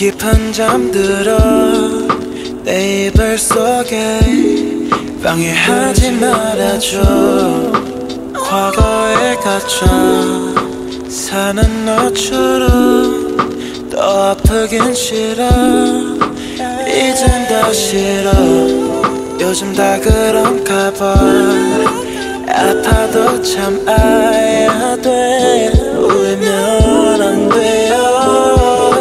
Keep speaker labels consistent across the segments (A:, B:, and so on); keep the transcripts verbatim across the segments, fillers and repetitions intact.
A: 깊은 잠들어 내 이불 속에 방해하지 말아줘. 과거에 갇혀 사는 너처럼 또 아프긴 싫어. 이젠 더 싫어. 요즘 다 그런가 봐. 아파도 참아야 돼. 울면 안 돼요.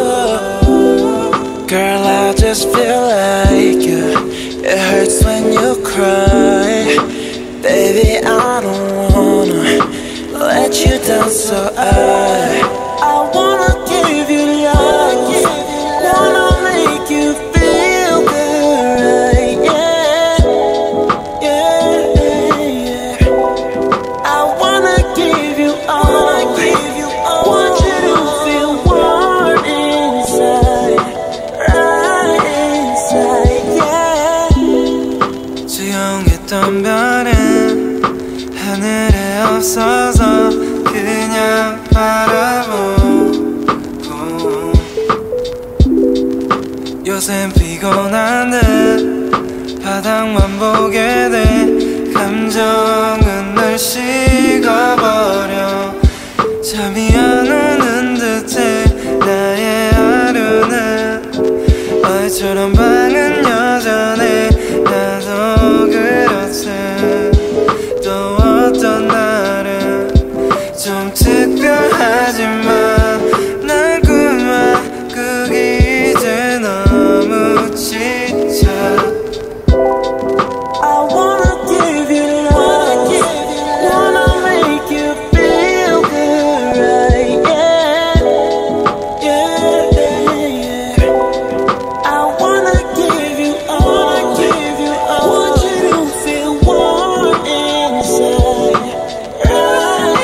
A: Girl, I just feel like you. It hurts when you cry. Baby, I don't wanna let you down, so I I wanna give you love. Wanna make you feel good, right? Yeah, yeah, yeah. I wanna give you all. Want you to feel warm inside, right inside, yeah. 조용했던 별은 하늘에 없어서 그냥 바라보고 요샌 피곤한데 바닥만 보게 돼. 감정은 늘 식어버려. 잠이 안 오는 듯해 나의 하루는. 어제처럼 방은 여전해. 나도 그렇지. 또 어떤 날은 좀 특별하지만 날 그만 그게 이제 너무 지쳐. I wanna give you love. Wanna make you feel good, right? Yeah, yeah, yeah. I wanna give you all. Want you to feel warm inside, right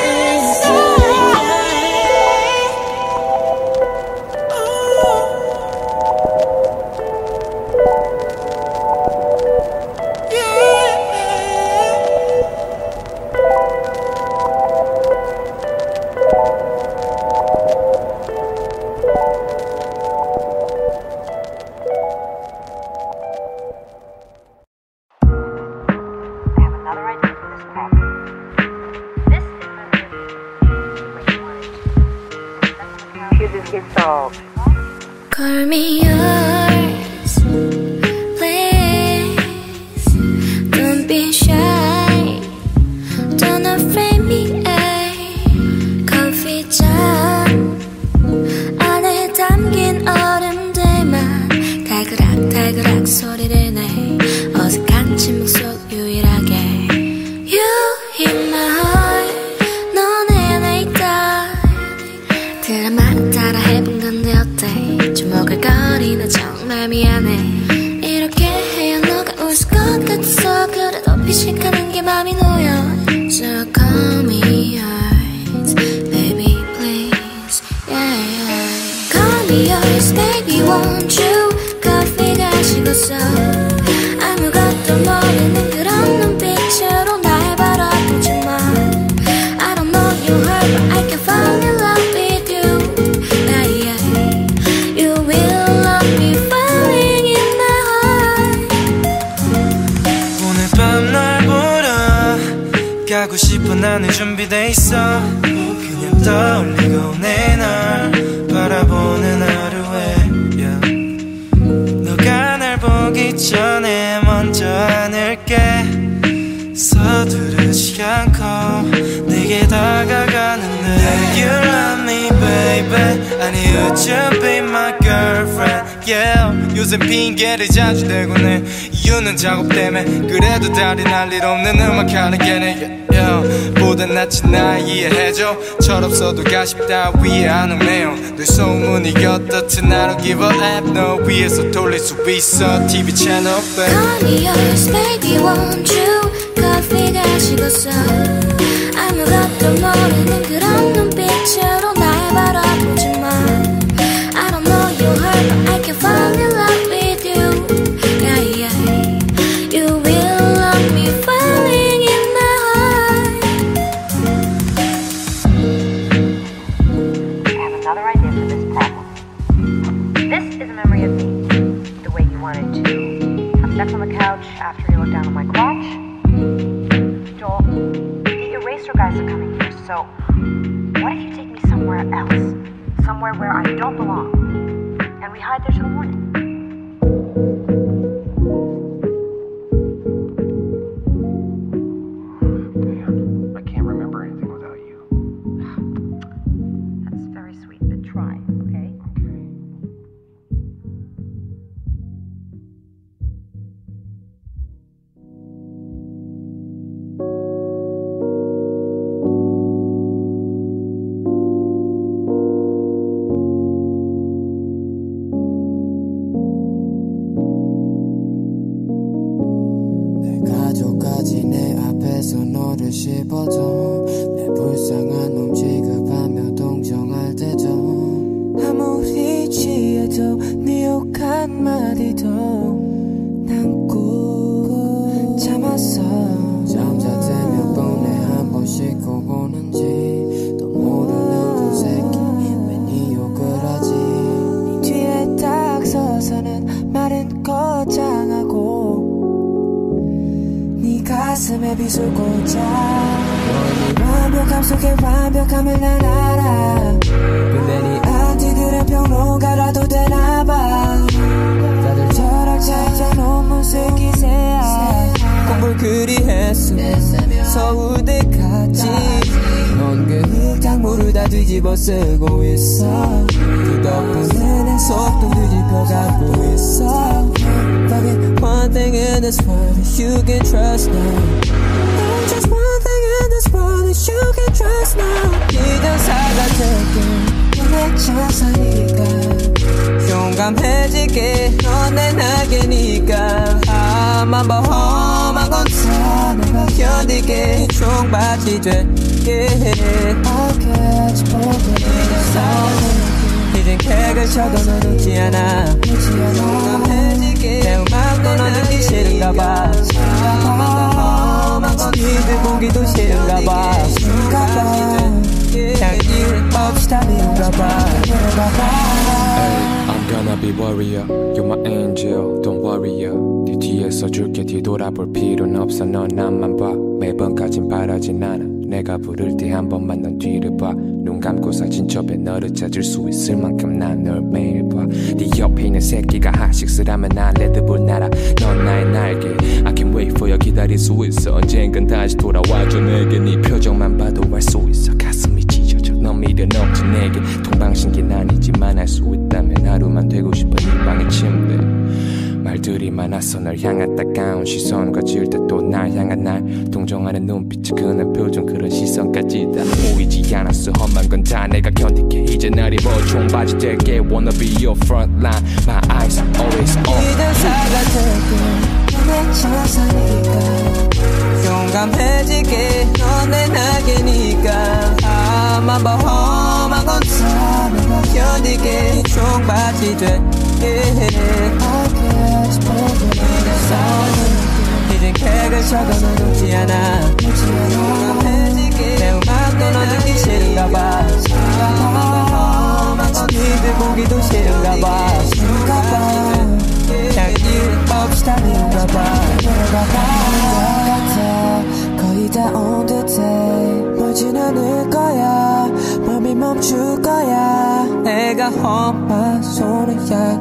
B: Call me yours, please. Don't be shy. Don't afraid me. Coffee 잔 안에 담긴 얼음들만 달그락달그락 소리를 내. 어색한 침묵 속 유일하게 You hit my heart. 너네 내 있다. 드라마 따라 해본 건데 어때? 주먹을거리나 정말 미안해. 이렇게 해야 너가 웃을 것 같아서. 그래도 피식하는 게 맘이 놓여. So call me yours, baby please, yeah. Call me yours, baby won't you? 커피가 식었어. 아무것도 모르는 그런 눈빛으로 날 바라보지 마. I don't know you heard but I can fall in love with you. Yeah, yeah. You will love me falling in my heart.
A: 오늘 밤 날 보러 가고 싶어. 나는 준비돼 있어. 그냥 떠올리고 내 날 바라보는 하루에 yeah. 너가 날 보기 전에 먼저 안을게. 서두르지 않고 내게 다가가는데 You love me baby. 아니 would you be my girlfriend yeah. 요즘 핑계를 자주 대곤 해. 이유는 작업 때문에. 그래도 다리 날 일 없는 음악하는 걔네 yeah, yeah. 보다 낫지 나 이해해줘. 철없어도 가십 따위에 안 오네요. 늘 소문이 어떻든 I don't give a F. 너 위에서 돌릴 수 있어 티비 채널 babe.
B: Call me yours, baby won't you? 커피가 식었어. 아무것도 모르는 그런 눈빛으로 날 바라보지 마. I don't know you heard but I can fall in love with you. Yeah, yeah. You will love me falling in my heart.
C: I have another idea for this problem. This is sex on the couch after you look down on my crotch. Joel, the eraser guys are coming here, so what if you take me somewhere else? Somewhere where I don't belong. And we hide there till morning.
D: Damn, I can't remember anything without you.
C: That's very sweet, but try, okay?
D: Okay.
E: 가족까지 내 앞에서 너를 씹어줘 내 불쌍한 놈 취급하며 동정할 때도 아무리 취해도 네 욕 한마디도 남고 참았어 잠잘 때 몇 번에 한 번씩 꼭 오는지 또 모르는 그 새끼 왜 네 욕을 하지 네 뒤에 딱 서서는 말은 거장하고 가슴에 빗을 꽂아 너의 완벽함 속에 완벽함을 난 알아 근데 네 안티들은 평론가라도 되나봐 다들 철학자이자 논문 쓸 기세야 공부를 그리 했어 서울대까지 넌 그 흙탕물을 다 뒤집어 쓰고 있어 그 덕분에 내 속도 뒤집혀가고 있어 But one thing in this world that you can trust now There's just one thing in this world that you can trust now 기전사가 될게 내 천사니까 용감해질게 넌 내 날개니까 암만 봐 험한 건 다 내가 견딜게 총받이 될게 어깨지 보고 이젠 객을 쳐도 넌 웃지 않아 용감해질게 내 음악도 넌 듣기 싫은가 봐 니들 보기도 싫은가 봐 향기 없이 다 미운가 봐
F: I'm gonna be warrior You're my angel Don't worry 네 뒤에서 줄게 뒤돌아볼 필요는 없어 넌 나만 봐 매번까진 바라진 않아 내가 부를 때 한 번만 넌 뒤를 봐 눈 감고 사진 첩에 너를 찾을 수 있을 만큼 난 널 매일 봐 네 옆에 있는 새끼가 핫식스라면 난 레드불 날아 넌 나의 날개 I can't wait for you 기다릴 수 있어 언젠간 다시 돌아와줘 내게 네 표정만 봐도 알 수 있어 가슴이 찢어져 넌 미련 없지 내게 동방신기는 아니지만 할 수 있다면 하루만 되고 싶어 네 방의 침대 말들이 많아서 널 향한 따가운 시선과 지을 때 또 날 향한 날 동정하는 눈빛 그는 표정 그런 시선까지 다 보이지 않았어 험한 건 다 내가 견딜게 이제 날 입어 총바지 될게 Wanna be your front line My eyes are always on
E: 기대사가 될게 내 천사니까 용감해질게 넌 내 날개니까 암만 봐 험한 건 다 내가 견딜게 총바지 될게 어깨지 보고 이젠 객을 쳐도 넌 웃지 않아 용감해질게 내 음악도 넌 듣기 싫은가 봐 니들 보기도 싫은가 봐 향기 없이 다 미운가 봐 같아 거의 다 온 듯해 멀진 않을 거야 몸이 멈출 거야 내가 험한 손을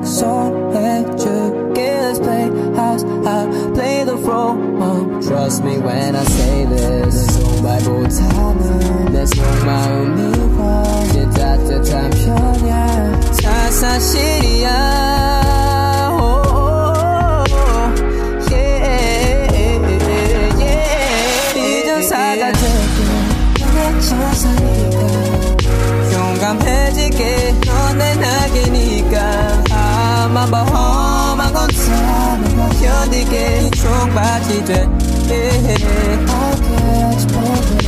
E: 약속해줄게 Let's play house, I'll play the role um, Trust me when I say this 내 손발보다는 내 속마음이 훨씬 따뜻한 편이야 다 사실이야 oh, yeah, yeah. 이전사가 될게 내 천사니까 용감해질게 넌 내 날개니까 암만 봐 험한 건 다 내가 견딜게 총받이 될게 어깨지 보고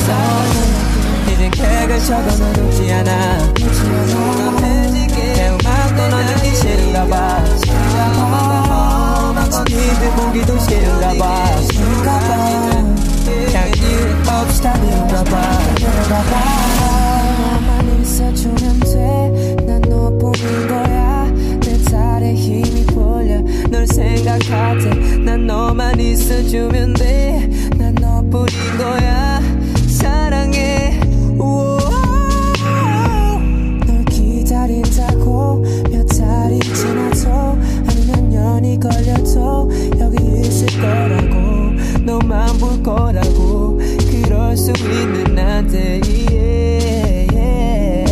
E: 이젠 객을 쳐도 넌 웃지 않아 용감해질게 내 음악도 넌 듣기 싫은가 봐 니들 보기도 싫은가 봐 향기 없이 다 미운가 봐 너만 있어주면 돼 난 너뿐인 거야 내 살에 힘이 풀려 널 생각해 같아. 난 너만 있어주면 돼. 난 너뿐인 거야. 사랑해. 널 기다린다고 몇 달이 지나도 아니면 년이 걸려도 여기 있을 거라고. 너만 볼 거라고. 그럴 수 있는 나한테 yeah, yeah.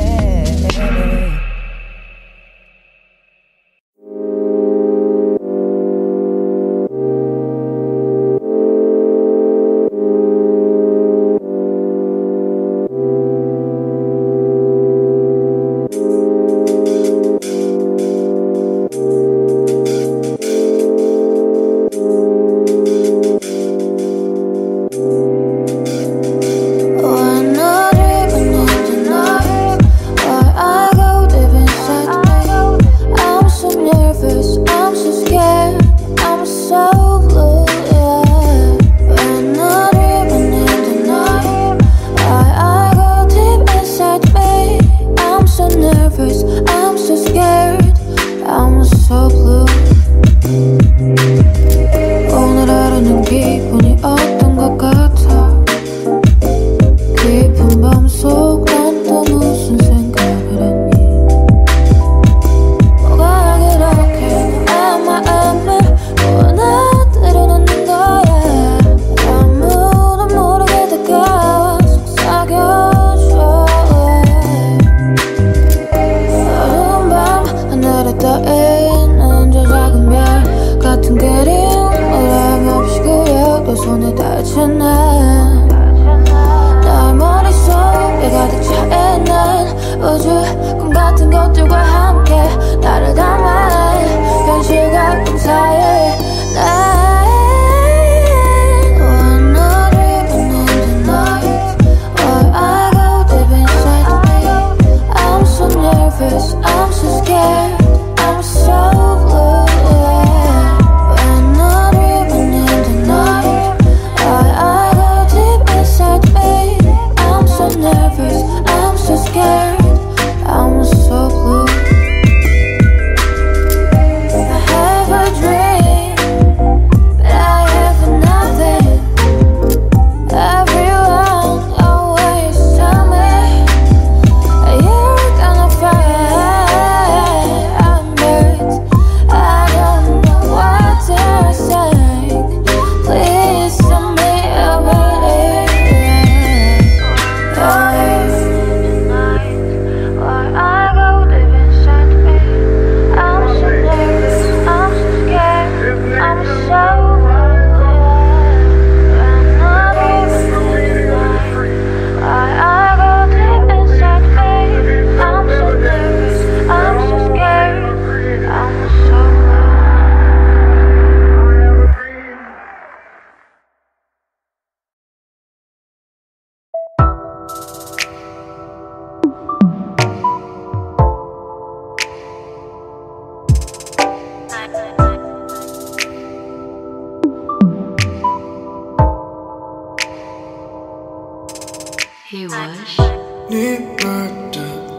G: 네 말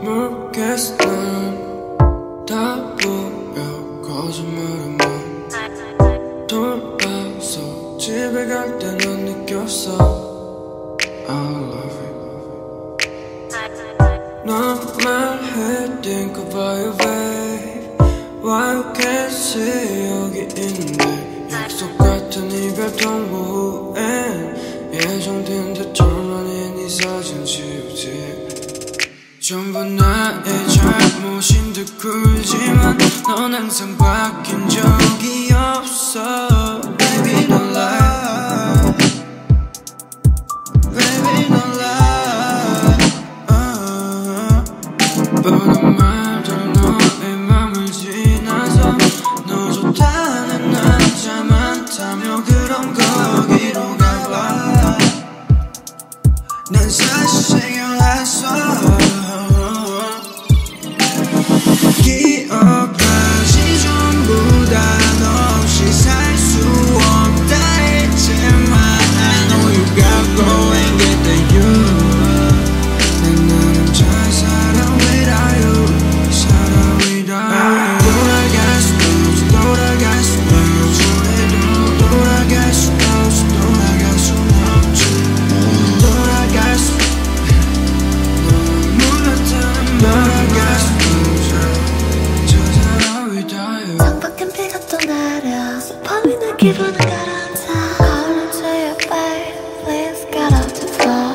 G: 때문겠어. 다 보여 거짓말은 뭐. 돌아서 집에 갈 때 넌 느꼈어. I love you. 넌 말해 think about you babe. Why you can't see 여기 있는데. 약속 같은 이별 통보 후엔 예정된 대처럼 네 사진 지우지. 전부 나의 잘못인 듯 굴지만 넌 항상 바뀐 적이 없어. Baby no lie, baby no lie. uh, 뻔한 말도 너의 맘을 지나서 너 좋다는 남자 많다며 그럼 거기로 가봐. 난 사실 생각했어. 기억까지 전부
B: 기분은 가라앉아 Calling to you babe Please get up to floor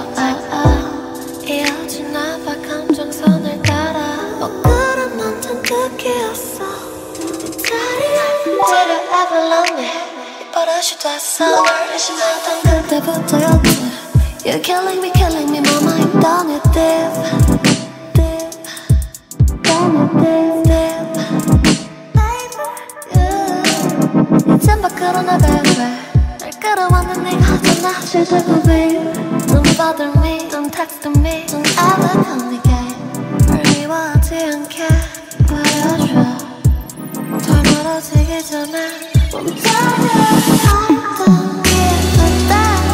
B: 이어지나 봐 감정선을 따라 먹구름 멈춘 끝이었어 이 자리에 Did you ever love me 이 버릇이 됐어 널 의심하던 그때부터였지 You're killing me, killing me, mama, I'm done with this This Done with this, this Baby, yeah 이젠 밖으로 나 baby 날 끌어안는 네가 하잖아 실제로 baby Don't bother me, don't text me Don't ever communicate 널 미워하지 않게 보여줘 더 멀어지기 전에 멈춰줘 I don't give a damn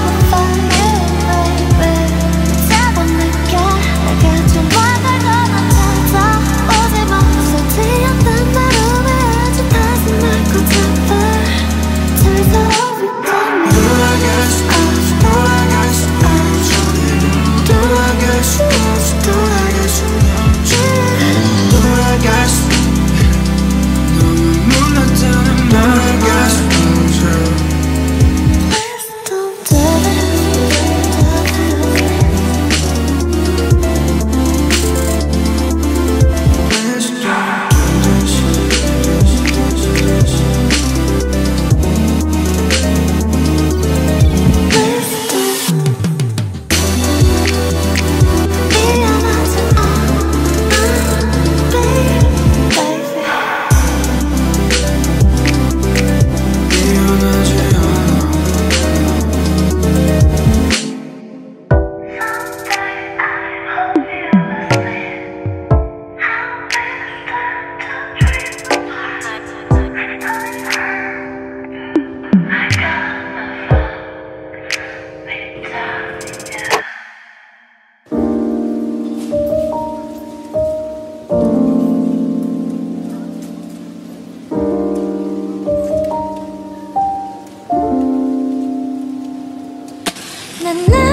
B: 난